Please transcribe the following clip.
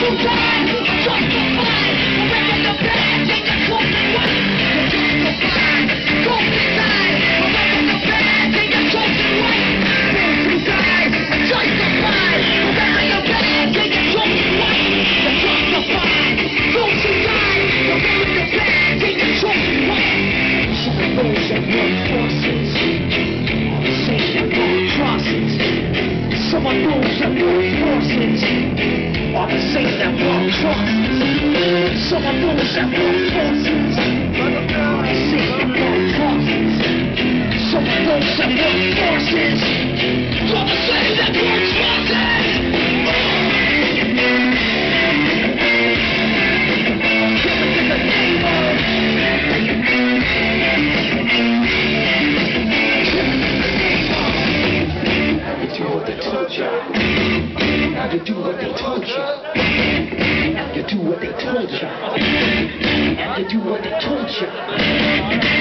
Someone moves and moves forces on the scene that walk crosses. Someone moves and moves forces on the scene that walk crosses. Someone moves and moves forces on the scene that walk crosses. You do what they told you. You do what they told you. You do what they told you.